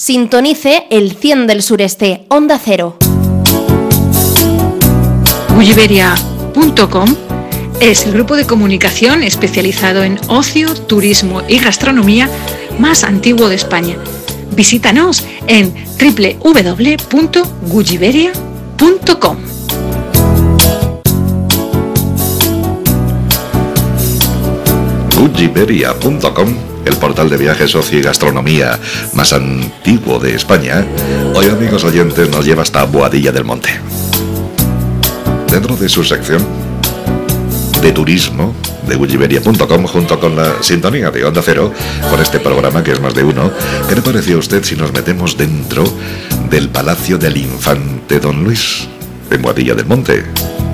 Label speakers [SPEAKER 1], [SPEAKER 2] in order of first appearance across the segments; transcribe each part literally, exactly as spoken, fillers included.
[SPEAKER 1] Sintonice el cien del sureste, Onda Cero.
[SPEAKER 2] Gulliveria punto com es el grupo de comunicación especializado en ocio, turismo y gastronomía más antiguo de España. Visítanos en doble u doble u doble u punto gulliveria punto com.
[SPEAKER 3] Gulliveria punto com, el portal de viajes, ocio y gastronomía más antiguo de España, hoy, amigos oyentes, nos lleva hasta Boadilla del Monte. Dentro de su sección de turismo de Gulliveria punto com, junto con la sintonía de Onda Cero, con este programa que es más de uno, ¿qué le pareció a usted si nos metemos dentro del Palacio del Infante Don Luis, en Boadilla del Monte?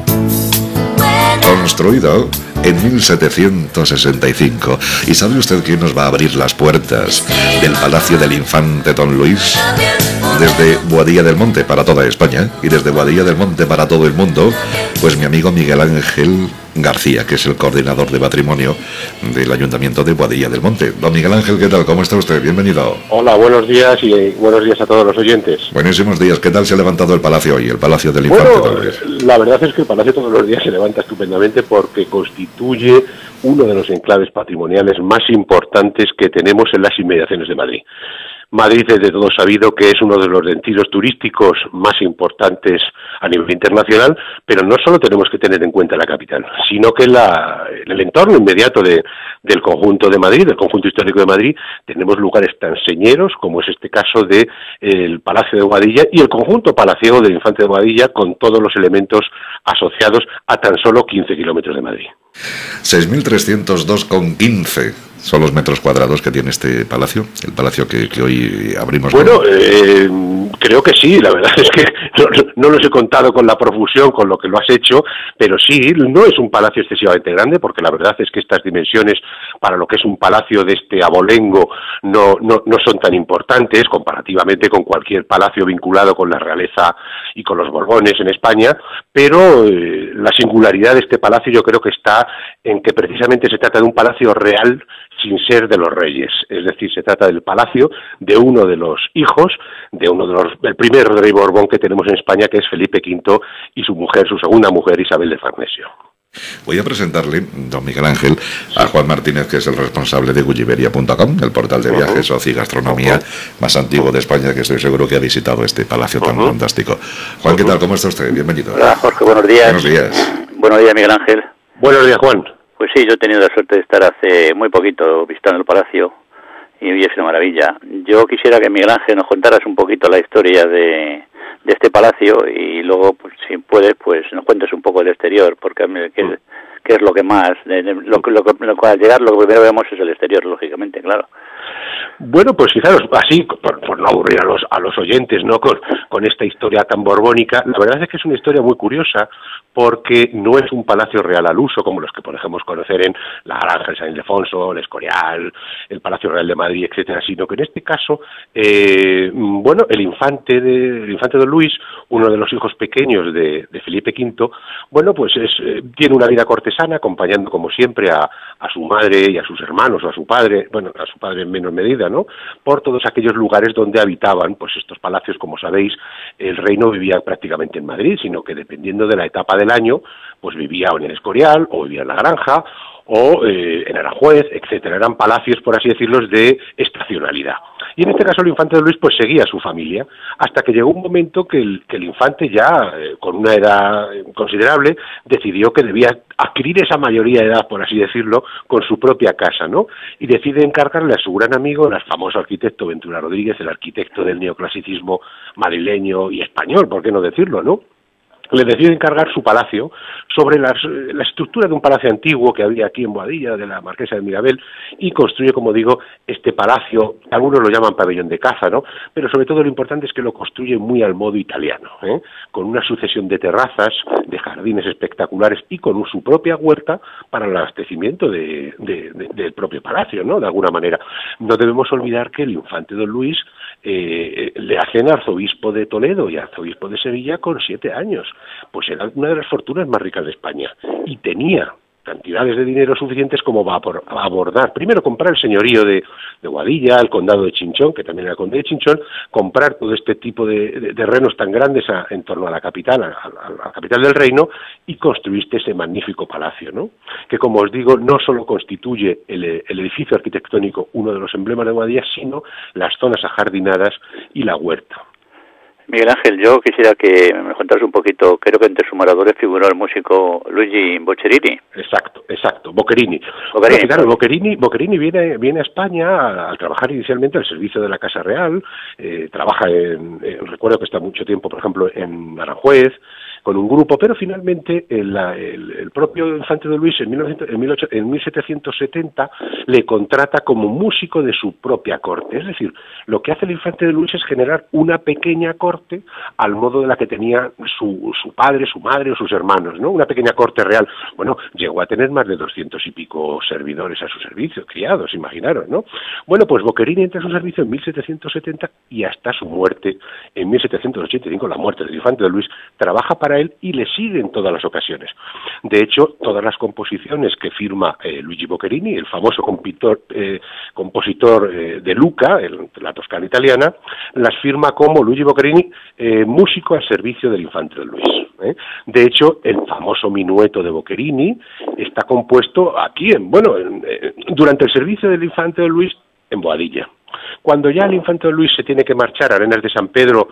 [SPEAKER 3] Construido en mil setecientos sesenta y cinco. ¿Y sabe usted quién nos va a abrir las puertas del Palacio del Infante Don Luis? Desde Boadilla del Monte para toda España y desde Boadilla del Monte para todo el mundo, pues mi amigo Miguel Ángel García, que es el coordinador de patrimonio del Ayuntamiento de Boadilla del Monte. Don Miguel Ángel, ¿qué tal? ¿Cómo está usted? Bienvenido.
[SPEAKER 4] Hola, buenos días y buenos días a todos los oyentes.
[SPEAKER 3] Buenísimos días. ¿Qué tal se ha levantado el palacio hoy, el Palacio del Infante
[SPEAKER 4] Bueno,
[SPEAKER 3] Don Luis?
[SPEAKER 4] La verdad es que el palacio todos los días se levanta estupendamente porque constituye uno de los enclaves patrimoniales más importantes que tenemos en las inmediaciones de Madrid. Madrid es de todo sabido que es uno de los destinos turísticos más importantes a nivel internacional, pero no solo tenemos que tener en cuenta la capital, sino que la, en el entorno inmediato de, del conjunto de Madrid, del conjunto histórico de Madrid, tenemos lugares tan señeros como es este caso de el Palacio de Boadilla y el conjunto palaciego del Infante de Boadilla, con todos los elementos asociados a tan solo quince kilómetros de Madrid.
[SPEAKER 3] seis mil trescientos dos coma quince son los metros cuadrados que tiene este palacio, el palacio que, que hoy abrimos.
[SPEAKER 4] Bueno, eh, creo que sí, la verdad es que no, no los he contado con la profusión con lo que lo has hecho, pero sí, no es un palacio excesivamente grande, porque la verdad es que estas dimensiones para lo que es un palacio de este abolengo no, no, no son tan importantes comparativamente con cualquier palacio vinculado con la realeza y con los Borbones en España, pero eh, la singularidad de este palacio yo creo que está en que precisamente se trata de un palacio real sin ser de los reyes, es decir, se trata del palacio de uno de los hijos de uno de los, el primer rey Borbón que tenemos en España, que es Felipe quinto, y su mujer, su segunda mujer, Isabel de Farnesio.
[SPEAKER 3] Voy a presentarle, don Miguel Ángel, a Juan Martínez, que es el responsable de Gulliveria punto com, el portal de viajes, ocio y gastronomía uh-huh. más antiguo de España, que estoy seguro que ha visitado este palacio tan uh-huh. fantástico. Juan, ¿qué tal? ¿Cómo está usted? Bienvenido.
[SPEAKER 5] Hola, Jorge, buenos días.
[SPEAKER 3] Buenos días.
[SPEAKER 5] Buenos días, Miguel Ángel.
[SPEAKER 4] Buenos días, Juan.
[SPEAKER 5] Pues sí, yo he tenido la suerte de estar hace muy poquito visitando el palacio y es una maravilla. Yo quisiera que Miguel Ángel nos contaras un poquito la historia de, de este palacio y luego, pues, si puedes, pues nos cuentes un poco del exterior, porque a mí, que, mm. que es lo que más, de, de, lo, lo, lo, al llegar lo que primero vemos es el exterior, lógicamente, claro.
[SPEAKER 4] Bueno, pues fijaros, así, por, por no aburrir a los, a los oyentes, ¿no?, con, con esta historia tan borbónica, la verdad es que es una historia muy curiosa, porque no es un palacio real al uso, como los que podemos conocer en la Granja de San Ildefonso, el Escorial, el Palacio Real de Madrid, etcétera, sino que en este caso, eh, bueno, el infante de, el infante Don Luis, uno de los hijos pequeños de, de Felipe quinto, bueno, pues es, eh, tiene una vida cortesana, acompañando como siempre a, a su madre y a sus hermanos, o a su padre, bueno, a su padre en menor medida, ¿no?, por todos aquellos lugares donde habitaban, pues estos palacios, como sabéis, el rey no vivía prácticamente en Madrid, sino que dependiendo de la etapa del año, pues vivía en el Escorial, o vivía en la Granja, o eh, en Aranjuez, etcétera. Eran palacios, por así decirlo, de estacionalidad. Y en este caso el infante de Luis pues seguía a su familia, hasta que llegó un momento que el, que el infante ya, eh, con una edad considerable, decidió que debía adquirir esa mayoría de edad, por así decirlo, con su propia casa, ¿no? Y decide encargarle a su gran amigo, el famoso arquitecto Ventura Rodríguez, el arquitecto del neoclasicismo madrileño y español, ¿por qué no decirlo, no?, le decide encargar su palacio sobre las, la estructura de un palacio antiguo que había aquí en Boadilla, de la Marquesa de Mirabel, y construye, como digo, este palacio, algunos lo llaman pabellón de caza, ¿no?, pero sobre todo lo importante es que lo construye muy al modo italiano, ¿eh?, con una sucesión de terrazas, de jardines espectaculares y con su propia huerta para el abastecimiento de, de, de, del propio palacio, ¿no?, de alguna manera. No debemos olvidar que el infante Don Luis eh, le hacen arzobispo de Toledo y arzobispo de Sevilla con siete años. Pues era una de las fortunas más ricas de España y tenía cantidades de dinero suficientes como va a abordar, primero comprar el señorío de, de Boadilla, el condado de Chinchón, que también era el conde de Chinchón, comprar todo este tipo de, de, de terrenos tan grandes a, en torno a la capital, a, a, a la capital del reino, y construiste ese magnífico palacio, ¿no? Que, como os digo, no solo constituye el, el edificio arquitectónico uno de los emblemas de Boadilla, sino las zonas ajardinadas y la huerta.
[SPEAKER 5] Miguel Ángel, yo quisiera que me contaras un poquito, creo que entre sus moradores figuró el músico Luigi Boccherini.
[SPEAKER 4] Exacto, exacto, Boccherini.
[SPEAKER 5] Boccherini,
[SPEAKER 4] bueno, claro, Boccherini, Boccherini viene, viene a España a, a trabajar inicialmente al servicio de la Casa Real, eh, trabaja en, en, recuerdo que está mucho tiempo, por ejemplo, en Aranjuez, con un grupo, pero finalmente el, el, el propio infante de Luis en, mil novecientos, en, mil ocho, en mil setecientos setenta le contrata como músico de su propia corte. Es decir, lo que hace el infante de Luis es generar una pequeña corte al modo de la que tenía su, su padre, su madre o sus hermanos, ¿no? Una pequeña corte real. Bueno, llegó a tener más de doscientos y pico servidores a su servicio, criados, imaginaros, ¿no? Bueno, pues Boccherini entra a su servicio en mil setecientos setenta y hasta su muerte en mil setecientos ochenta y cinco, la muerte del infante de Luis, trabaja para él y le sigue en todas las ocasiones. De hecho, todas las composiciones que firma eh, Luigi Boccherini, el famoso compositor, eh, compositor eh, de Luca, el, la Toscana italiana, las firma como Luigi Boccherini, eh, músico al servicio del infante de Luis. ¿eh? De hecho, el famoso minueto de Boccherini está compuesto aquí, en, bueno, en, eh, durante el servicio del infante de Luis en Boadilla. Cuando ya el infante de Luis se tiene que marchar a Arenas de San Pedro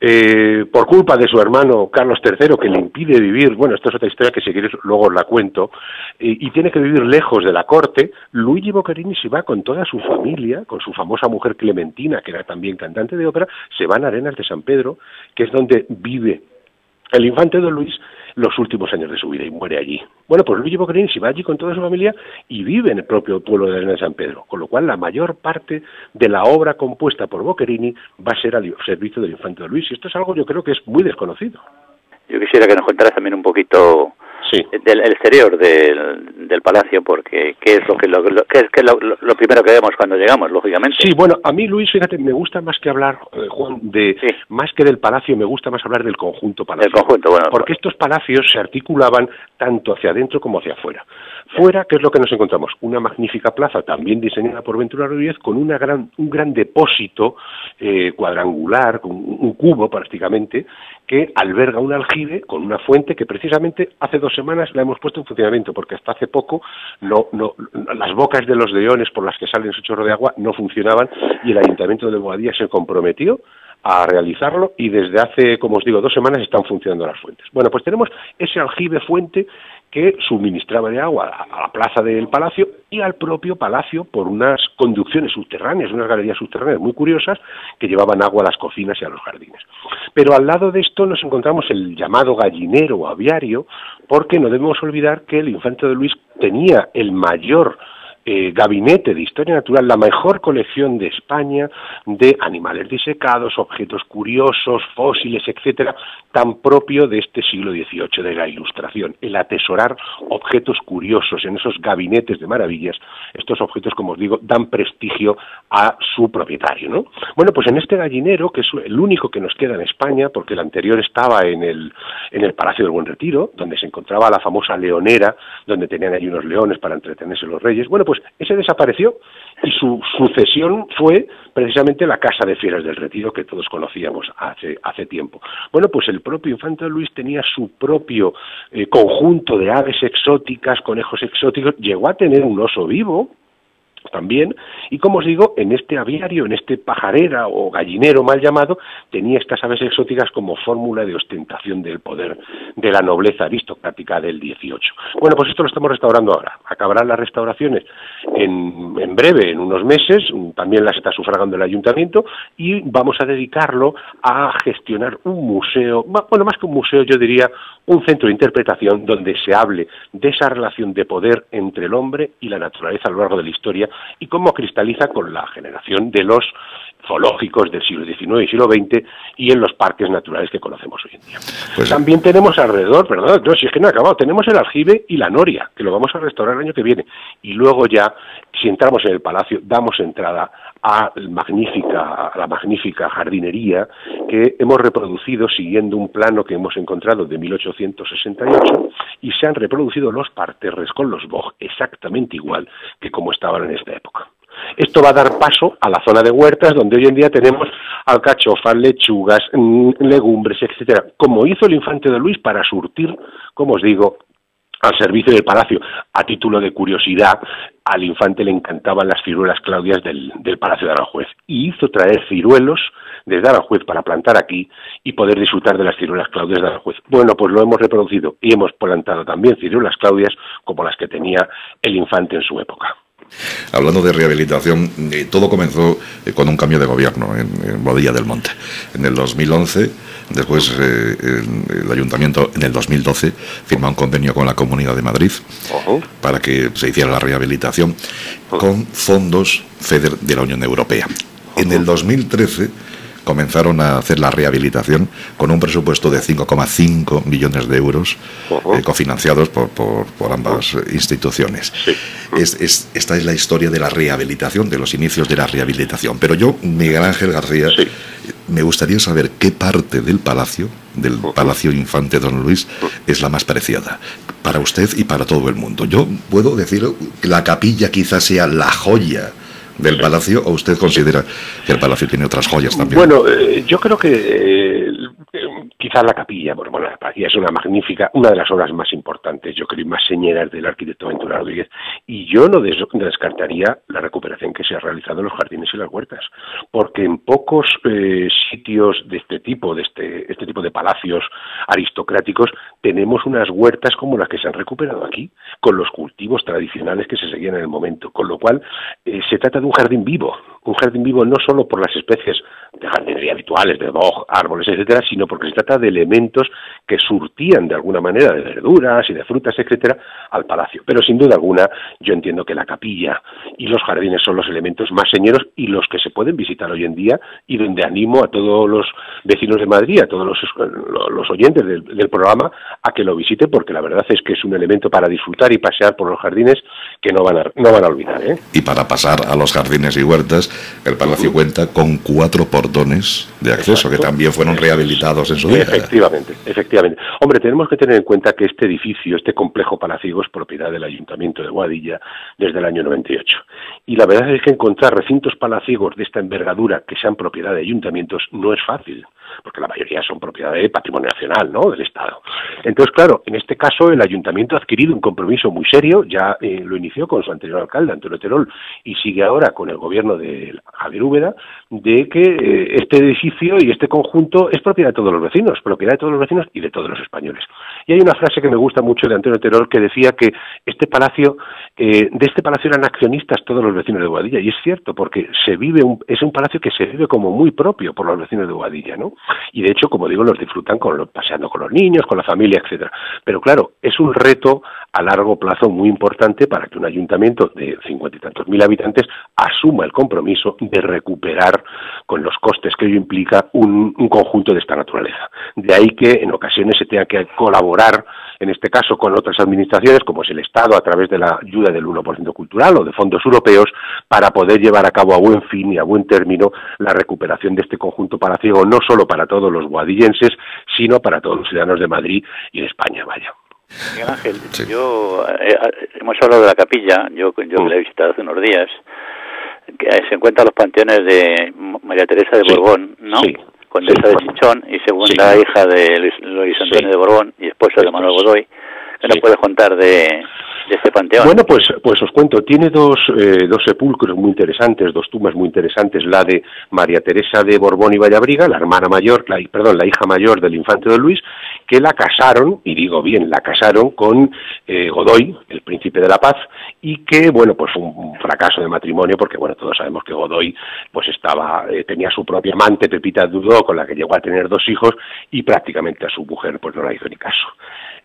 [SPEAKER 4] Eh, por culpa de su hermano Carlos tercero, que le impide vivir, bueno, esto es otra historia que si queréis luego os la cuento, eh, y tiene que vivir lejos de la corte, Luigi Boccherini se va con toda su familia, con su famosa mujer Clementina, que era también cantante de ópera, se van a Arenas de San Pedro, que es donde vive el infante don Luis los últimos años de su vida y muere allí. Bueno, pues Luigi Boccherini se va allí con toda su familia y vive en el propio pueblo de Arenas de San Pedro, con lo cual la mayor parte de la obra compuesta por Boccherini va a ser al servicio del infante don Luis, y esto es algo yo creo que es muy desconocido.
[SPEAKER 5] Yo quisiera que nos contaras también un poquito sí. del exterior del, del palacio, porque qué es lo que lo, lo, qué es, qué es lo, lo primero que vemos cuando llegamos, lógicamente.
[SPEAKER 4] Sí, bueno, a mí, Luis, fíjate, me gusta más que hablar, eh, Juan, de sí. más que del palacio, me gusta más hablar del conjunto palacio.
[SPEAKER 5] El conjunto, bueno.
[SPEAKER 4] Porque estos palacios se articulaban tanto hacia adentro como hacia afuera. Fuera, ¿qué es lo que nos encontramos? Una magnífica plaza, también diseñada por Ventura Rodríguez, con una gran, un gran depósito eh, cuadrangular, con un cubo prácticamente, que alberga un aljibe con una fuente que precisamente hace dos semanas la hemos puesto en funcionamiento, porque hasta hace poco no, no, las bocas de los leones por las que sale su chorro de agua no funcionaban, y el Ayuntamiento de Boadilla se comprometió a realizarlo, y desde hace, como os digo, dos semanas están funcionando las fuentes. Bueno, pues tenemos ese aljibe fuente que suministraba de agua a la plaza del palacio y al propio palacio por unas conducciones subterráneas, unas galerías subterráneas muy curiosas que llevaban agua a las cocinas y a los jardines. Pero al lado de esto nos encontramos el llamado gallinero o aviario, porque no debemos olvidar que el infante de Luis tenía el mayor Eh, gabinete de historia natural, la mejor colección de España de animales disecados, objetos curiosos, fósiles, etcétera, tan propio de este siglo dieciocho, de la Ilustración, el atesorar objetos curiosos en esos gabinetes de maravillas. Estos objetos, como os digo, dan prestigio a su propietario, ¿no? Bueno, pues en este gallinero, que es el único que nos queda en España, porque el anterior estaba en el, en el Palacio del Buen Retiro, donde se encontraba la famosa leonera, donde tenían allí unos leones para entretenerse los reyes. Bueno, pues ese desapareció y su sucesión fue precisamente la Casa de Fieras del Retiro, que todos conocíamos hace, hace tiempo. Bueno, pues el propio infante Luis tenía su propio eh, conjunto de aves exóticas, conejos exóticos, llegó a tener un oso vivo también, y como os digo, en este aviario, en este pajarera o gallinero mal llamado, tenía estas aves exóticas como fórmula de ostentación del poder de la nobleza aristocrática del dieciocho. Bueno, pues esto lo estamos restaurando ahora. Acabarán las restauraciones en, en breve, en unos meses, también las está sufragando el ayuntamiento, y vamos a dedicarlo a gestionar un museo, bueno, más que un museo, yo diría un centro de interpretación donde se hable de esa relación de poder entre el hombre y la naturaleza a lo largo de la historia, y cómo cristaliza con la generación de los zoológicos del siglo diecinueve y siglo veinte y en los parques naturales que conocemos hoy en día.
[SPEAKER 3] Pues,
[SPEAKER 4] También tenemos alrededor, perdón, no, si es que no he acabado, tenemos el aljibe y la noria, que lo vamos a restaurar el año que viene. Y luego ya, si entramos en el palacio, damos entrada a la magnífica, a la magnífica jardinería que hemos reproducido siguiendo un plano que hemos encontrado de mil ochocientos sesenta y ocho, y se han reproducido los parterres con los boj exactamente igual que como estaban en esta época. Esto va a dar paso a la zona de huertas, donde hoy en día tenemos alcachofas, lechugas, legumbres, etcétera, como hizo el infante don Luis para surtir, como os digo, al servicio del palacio. A título de curiosidad, al infante le encantaban las ciruelas claudias del, del Palacio de Aranjuez, y hizo traer ciruelos desde Aranjuez para plantar aquí y poder disfrutar de las ciruelas claudias de Aranjuez. Bueno, pues lo hemos reproducido y hemos plantado también ciruelas claudias como las que tenía el infante en su época.
[SPEAKER 3] Hablando de rehabilitación, eh, todo comenzó eh, con un cambio de gobierno en, en Boadilla del Monte. En el dos mil once, después eh, el, el ayuntamiento en el dos mil doce firma un convenio con la Comunidad de Madrid uh-huh. para que se hiciera la rehabilitación uh-huh. con fondos FEDER de la Unión Europea. Uh-huh. En el dos mil trece comenzaron a hacer la rehabilitación con un presupuesto de cinco coma cinco millones de euros uh-huh. eh, cofinanciados por, por, por ambas uh-huh. instituciones. Sí. Es, es, esta es la historia de la rehabilitación, de los inicios de la rehabilitación. Pero yo, Miguel Ángel García, sí. me gustaría saber qué parte del palacio, del uh-huh. Palacio Infante Don Luis, uh-huh. es la más preciada para usted y para todo el mundo. Yo puedo decir que la capilla quizás sea la joya del palacio, ¿o usted considera que el palacio tiene otras joyas también?
[SPEAKER 4] Bueno, eh, yo creo que eh, quizás la capilla, bueno, bueno, la capilla es una magnífica, una de las obras más importantes, yo creo, y más señeras del arquitecto Ventura Rodríguez, y yo no des descartaría la recuperación que se ha realizado en los jardines y las huertas, porque en pocos eh, sitios de este tipo, de este, este tipo de palacios aristocráticos, tenemos unas huertas como las que se han recuperado aquí, con los cultivos tradicionales que se seguían en el momento, con lo cual eh, se trata de un jardín vivo, un jardín vivo no solo por las especies de jardinería habituales, de boj, árboles, etcétera, sino porque se trata de elementos que surtían de alguna manera de verduras y de frutas, etcétera, al palacio. Pero sin duda alguna, yo entiendo que la capilla y los jardines son los elementos más señeros y los que se pueden visitar hoy en día, y donde animo a todos los vecinos de Madrid, a todos los, los oyentes del, del programa, a que lo visiten, porque la verdad es que es un elemento para disfrutar y pasear por los jardines que no van a, no van a olvidar, ¿eh?
[SPEAKER 3] Y para pasar a los jardines y huertas, el palacio uh-huh. cuenta con cuatro portones de acceso. Exacto. Que también fueron rehabilitados en su día.
[SPEAKER 4] Efectivamente, efectivamente. Hombre, tenemos que tener en cuenta que este edificio, este complejo palaciego, es propiedad del Ayuntamiento de Boadilla desde el año noventa y ocho. Y la verdad es que encontrar recintos palaciegos de esta envergadura que sean propiedad de ayuntamientos no es fácil, porque la mayoría son propiedad de patrimonio nacional, ¿no?, del Estado. Entonces, claro, en este caso el Ayuntamiento ha adquirido un compromiso muy serio, ya eh, lo inició con su anterior alcalde, Antonio Terol, y sigue ahora con el gobierno de Javier Úbeda, de que eh, este edificio y este conjunto es propiedad de todos los vecinos, propiedad de todos los vecinos y de todos los españoles. Y hay una frase que me gusta mucho de Antonio Terol que decía que este palacio, eh, de este palacio eran accionistas todos los vecinos de Boadilla, y es cierto, porque se vive un, es un palacio que se vive como muy propio por los vecinos de Boadilla, ¿no? Y de hecho, como digo, los disfrutan con los, paseando con los niños, con la familia, etcétera. Pero claro, es un reto a largo plazo muy importante para que un ayuntamiento de cincuenta y tantos mil habitantes asuma el compromiso de recuperar, con los costes que ello implica, un, un conjunto de esta naturaleza. De ahí que en ocasiones se tenga que colaborar, en este caso con otras administraciones, como es el Estado, a través de la ayuda del uno por ciento cultural o de fondos europeos, para poder llevar a cabo a buen fin y a buen término la recuperación de este conjunto palaciego, no solo para todos los boadillenses, sino para todos los ciudadanos de Madrid y de España, vaya.
[SPEAKER 5] Miguel Ángel, sí. yo eh, hemos hablado de la capilla, yo, yo mm. la he visitado hace unos días, que se encuentran los panteones de María Teresa de sí. Borbón, ¿no? Sí. Condesa sí. de Chinchón y segunda sí. hija de Luis, Luis Antonio sí. de Borbón y esposa sí. de Manuel Godoy. ¿Qué sí. nos puedes contar de, de este panteón?
[SPEAKER 4] Bueno, pues pues os cuento, tiene dos eh, dos sepulcros muy interesantes, dos tumbas muy interesantes, la de María Teresa de Borbón y Vallabriga, la hermana mayor, la, perdón, la hija mayor del infante don Luis, que la casaron, y digo bien, la casaron con eh, Godoy, el príncipe de la paz, y que, bueno, pues fue un fracaso de matrimonio, porque, bueno, todos sabemos que Godoy, pues estaba, eh, tenía su propia amante, Pepita Dudó, con la que llegó a tener dos hijos, y prácticamente a su mujer, pues no la hizo ni caso.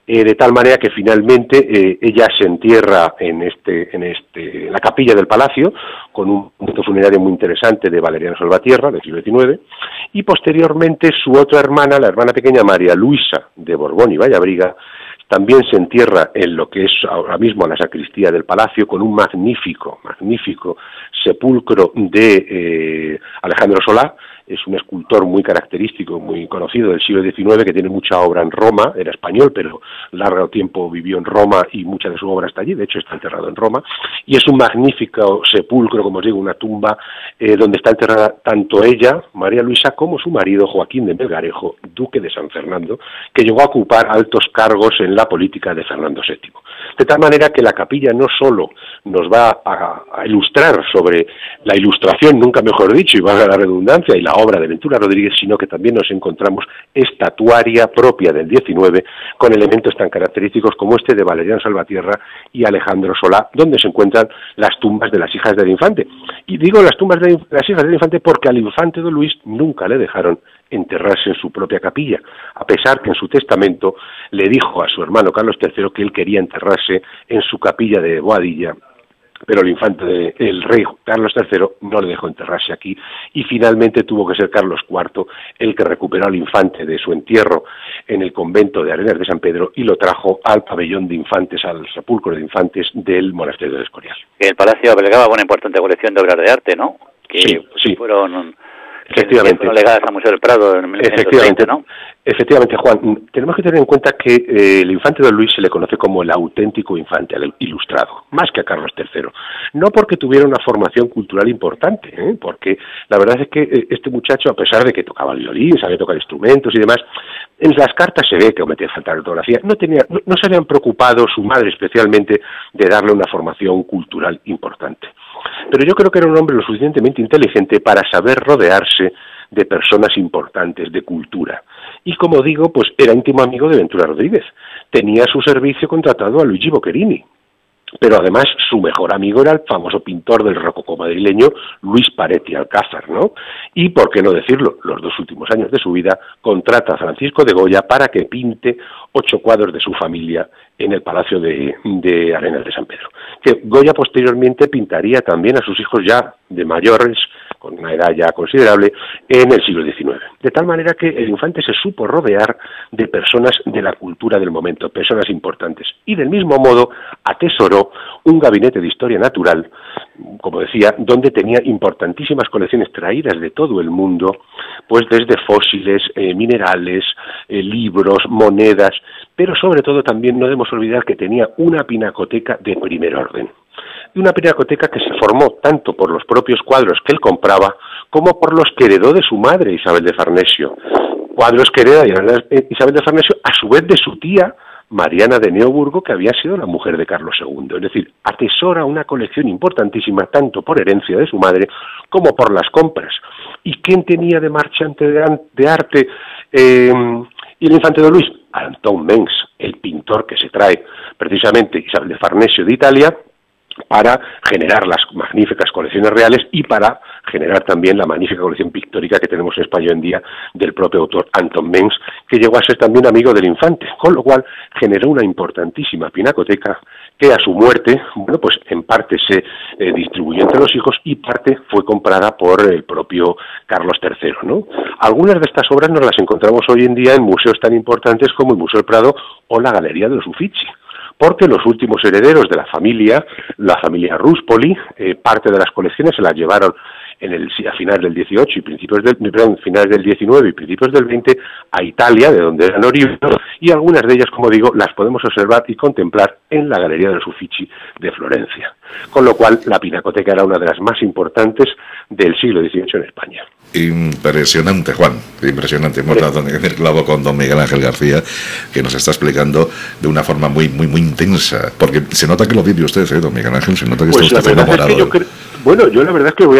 [SPEAKER 4] eh, de tal manera que finalmente eh, ella se entierra en este, en este, en la capilla del palacio, con un punto funerario muy interesante de Valeriano Salvatierra, del siglo diecinueve, y posteriormente su otra hermana, la hermana pequeña María Luisa de Borbón y Vallabriga, también se entierra en lo que es ahora mismo la sacristía del palacio, con un magnífico, magnífico sepulcro de eh, Alejandro Solá. Es un escultor muy característico, muy conocido del siglo diecinueve, que tiene mucha obra en Roma, era español, pero largo tiempo vivió en Roma y mucha de su obra está allí, de hecho está enterrado en Roma, y es un magnífico sepulcro, como os digo, una tumba eh, donde está enterrada tanto ella, María Luisa, como su marido Joaquín de Melgarejo, duque de San Fernando, que llegó a ocupar altos cargos en la política de Fernando séptimo. De tal manera que la capilla no solo nos va a, a ilustrar sobre la ilustración, nunca mejor dicho, y valga la redundancia, y la obra de Ventura Rodríguez, sino que también nos encontramos estatuaria propia del diecinueve, con elementos tan característicos como este de Valeriano Salvatierra y Alejandro Solá, donde se encuentran las tumbas de las hijas del infante. Y digo las tumbas de las hijas del infante porque al infante don Luis nunca le dejaron enterrarse en su propia capilla, a pesar que en su testamento le dijo a su hermano Carlos tercero que él quería enterrarse en su capilla de Boadilla, pero el infante, de, el rey Carlos tercero no le dejó enterrarse aquí, y finalmente tuvo que ser Carlos cuarto el que recuperó al infante de su entierro en el convento de Arenas de San Pedro y lo trajo al pabellón de infantes, al sepulcro de infantes del monasterio del Escorial.
[SPEAKER 5] El palacio albergaba una importante colección de obras de arte, ¿no? Que
[SPEAKER 4] sí, sí.
[SPEAKER 5] fueron...
[SPEAKER 4] Efectivamente.
[SPEAKER 5] Que fueron legadas al Museo del Prado en mil novecientos treinta, ¿no?
[SPEAKER 4] Efectivamente, Juan, tenemos que tener en cuenta que eh, el infante don Luis se le conoce como el auténtico infante, el ilustrado, más que a Carlos tercero. No porque tuviera una formación cultural importante, ¿eh? Porque la verdad es que eh, este muchacho, a pesar de que tocaba el violín, sabía tocar instrumentos y demás, en las cartas se ve que cometía falta de ortografía, no, tenía, no, no se habían preocupado, su madre especialmente, de darle una formación cultural importante. Pero yo creo que era un hombre lo suficientemente inteligente para saber rodearse de personas importantes, de cultura. Y como digo, pues era íntimo amigo de Ventura Rodríguez. Tenía a su servicio contratado a Luigi Boccherini. Pero además su mejor amigo era el famoso pintor del rococó madrileño Luis Paretti Alcázar, ¿no? Y, por qué no decirlo, los dos últimos años de su vida contrata a Francisco de Goya para que pinte ocho cuadros de su familia en el Palacio de, de Arenas de San Pedro. Que Goya posteriormente pintaría también a sus hijos ya de mayores, con una edad ya considerable, en el siglo diecinueve. De tal manera que el infante se supo rodear de personas de la cultura del momento, personas importantes, y del mismo modo atesoró un gabinete de historia natural, como decía, donde tenía importantísimas colecciones traídas de todo el mundo, pues desde fósiles, eh, minerales, eh, libros, monedas, pero sobre todo también no debemos olvidar que tenía una pinacoteca de primer orden. Y una pinacoteca que se formó tanto por los propios cuadros que él compraba como por los que heredó de su madre Isabel de Farnesio. Cuadros que hereda Isabel de Farnesio a su vez de su tía Mariana de Neoburgo, que había sido la mujer de Carlos segundo. Es decir, atesora una colección importantísima tanto por herencia de su madre como por las compras. ¿Y quién tenía de marchante de arte eh, y el infante don Luis? Anton Mengs, el pintor que se trae precisamente Isabel de Farnesio de Italia para generar las magníficas colecciones reales y para generar también la magnífica colección pictórica que tenemos en España hoy en día del propio autor Anton Mengs, que llegó a ser también amigo del infante, con lo cual generó una importantísima pinacoteca que a su muerte, bueno, pues en parte se eh, distribuyó entre los hijos y parte fue comprada por el propio Carlos tercero, ¿no? Algunas de estas obras nos las encontramos hoy en día en museos tan importantes como el Museo del Prado o la Galería de los Uffizi, porque los últimos herederos de la familia, la familia Ruspoli, eh, parte de las colecciones se las llevaron en el, a finales del dieciocho y principios del, perdón, finales del diecinueve y principios del veinte a Italia, de donde eran oriundos, y algunas de ellas, como digo, las podemos observar y contemplar en la Galería de los Uffizi de Florencia. Con lo cual, la pinacoteca era una de las más importantes del siglo dieciocho en España.
[SPEAKER 3] Impresionante, Juan, impresionante. Hemos dado en el clavo con don Miguel Ángel García, que nos está explicando de una forma muy muy muy intensa, porque se nota que lo vive usted, ¿eh, don Miguel Ángel? Se nota que
[SPEAKER 4] pues
[SPEAKER 3] está usted enamorado.
[SPEAKER 4] Es que yo cre... Bueno, yo la verdad es que voy a decir que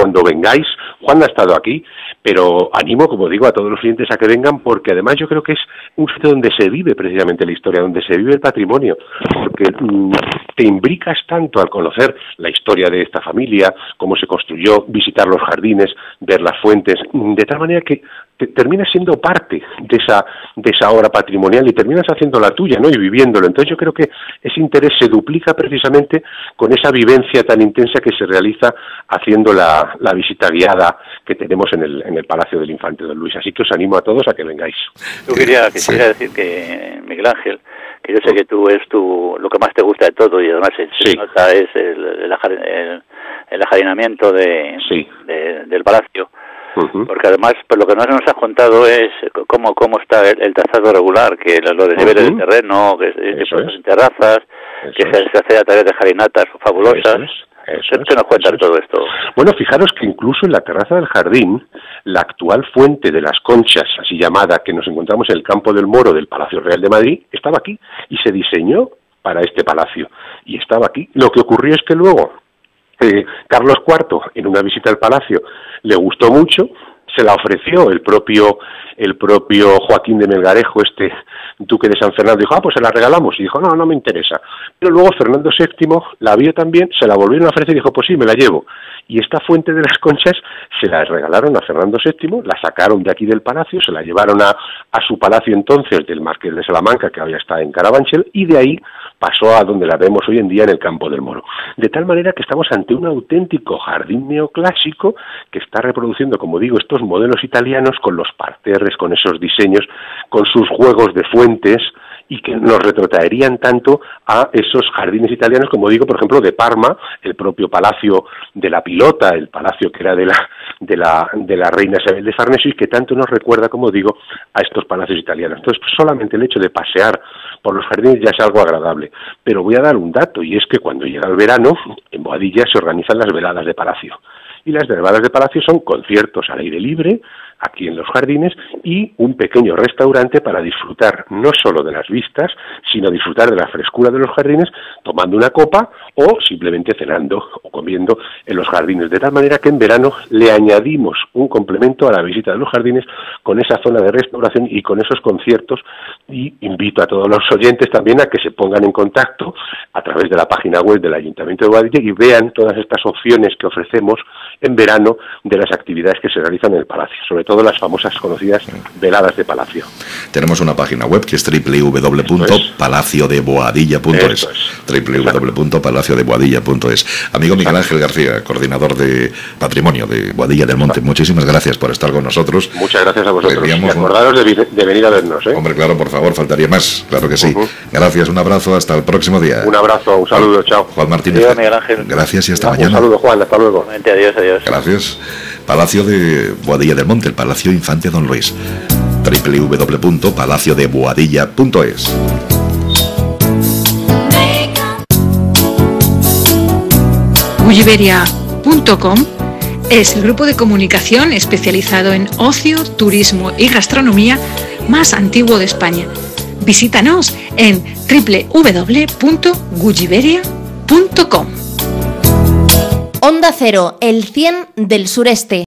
[SPEAKER 4] cuando vengáis. Juan ha estado aquí, pero animo, como digo, a todos los clientes a que vengan, porque además yo creo que es un sitio donde se vive precisamente la historia, donde se vive el patrimonio, porque mmm, te imbricas tanto al conocer la historia de esta familia, cómo se construyó, visitar los jardines, ver las fuentes, de tal manera que te terminas siendo parte de esa de esa obra patrimonial y terminas haciendo la tuya, ¿no? Y viviéndolo. Entonces yo creo que ese interés se duplica precisamente con esa vivencia tan intensa que se realiza haciendo la, la visita guiada que tenemos en el en el Palacio del Infante Don Luis. Así que os animo a todos a que vengáis.
[SPEAKER 5] Yo quería, quisiera sí. decir que, Miguel Ángel, que yo sé que tú es tu, lo que más te gusta de todo y además se, sí. se nota es el, el, el, el ajardinamiento de, sí. de, del palacio. Uh-huh. Porque además, pues lo que no nos has contado es cómo cómo está el, el trazado regular, que los desniveles uh-huh. del terreno, que se puestos en terrazas, eso que se, se hace a través de jarinatas fabulosas. Eso es. Eso ¿Qué nos cuentan todo esto?
[SPEAKER 4] Bueno, fijaros que incluso en la terraza del jardín, la actual fuente de las Conchas, así llamada, que nos encontramos en el Campo del Moro del Palacio Real de Madrid, estaba aquí y se diseñó para este palacio y estaba aquí. Lo que ocurrió es que luego eh, Carlos cuarto, en una visita al palacio, le gustó mucho, se la ofreció el propio el propio Joaquín de Melgarejo, este duque de San Fernando, dijo, ah, pues se la regalamos, y dijo, no, no me interesa. Pero luego Fernando séptimo la vio también, se la volvieron a ofrecer y dijo, pues sí, me la llevo. Y esta fuente de las Conchas se la regalaron a Fernando séptimo, la sacaron de aquí del palacio, se la llevaron a, a su palacio entonces del Marqués de Salamanca, que ahora está en Carabanchel, y de ahí pasó a donde la vemos hoy en día en el Campo del Moro. De tal manera que estamos ante un auténtico jardín neoclásico que está reproduciendo, como digo, estos modelos italianos con los parterres, con esos diseños, con sus juegos de fuentes, y que nos retrotraerían tanto a esos jardines italianos, como digo, por ejemplo, de Parma, el propio Palacio de la Pilota, el palacio que era de la de la de la reina Isabel de Farnesio, y que tanto nos recuerda, como digo, a estos palacios italianos. Entonces, pues, solamente el hecho de pasear por los jardines ya es algo agradable. Pero voy a dar un dato, y es que cuando llega el verano, en Boadilla se organizan las veladas de palacio. Y las veladas de palacio son conciertos al aire libre, aquí en los jardines, y un pequeño restaurante para disfrutar no solo de las vistas, sino disfrutar de la frescura de los jardines, tomando una copa o simplemente cenando o comiendo en los jardines. De tal manera que en verano le añadimos un complemento a la visita de los jardines con esa zona de restauración y con esos conciertos, y invito a todos los oyentes también a que se pongan en contacto a través de la página web del Ayuntamiento de Boadilla y vean todas estas opciones que ofrecemos en verano de las actividades que se realizan en el palacio, sobre todo las famosas conocidas veladas de palacio.
[SPEAKER 3] Tenemos una página web que es doble u doble u doble u punto palacio de boadilla punto es, doble u doble u doble u punto palacio de boadilla punto es. Amigo Miguel Ángel García, coordinador de Patrimonio de Boadilla del Monte, muchísimas gracias por estar con nosotros.
[SPEAKER 4] Muchas gracias a vosotros, y acordaros de, de venir a vernos, ¿eh?
[SPEAKER 3] Hombre, claro, por favor, faltaría más, claro que sí. Uh-huh. Gracias, un abrazo, hasta el próximo día.
[SPEAKER 4] Un abrazo, un saludo, chao.
[SPEAKER 3] Juan Martínez.
[SPEAKER 5] Adiós, Miguel Ángel.
[SPEAKER 3] Gracias y hasta
[SPEAKER 4] un
[SPEAKER 3] mañana.
[SPEAKER 4] Un saludo, Juan, hasta luego.
[SPEAKER 5] Adiós, adiós.
[SPEAKER 3] Gracias. Palacio de Boadilla del Monte, el Palacio Infante Don Luis. doble u doble u doble u punto palacio de boadilla punto es.
[SPEAKER 2] Gulliveria punto com es el grupo de comunicación especializado en ocio, turismo y gastronomía más antiguo de España. Visítanos en doble u doble u doble u punto gulliveria punto com.
[SPEAKER 1] Onda Cero, el cien del sureste.